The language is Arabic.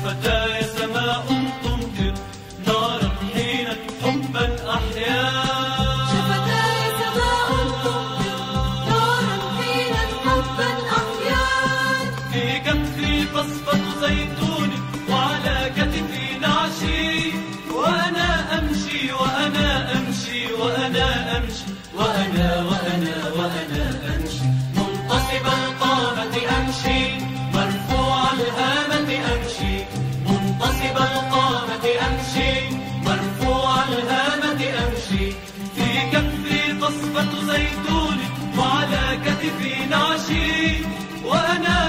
شفتاي سماء تمطر نارا حين حبا أحيا. شفتاي سماء تمطر نارا حين حبا أحيا. في كفي قصبة زيتون وعلى كتفي نعشي، وأنا أمشي وأنا أمشي وأنا أمشي وأنا أمشي منتصب القامة أمشي مرفوع الهامة أمشي. منتصب القامة أمشي مرفوع الهامة أمشي. في كفي قصبة زيتون وعلى كتفي نعشي، وأنا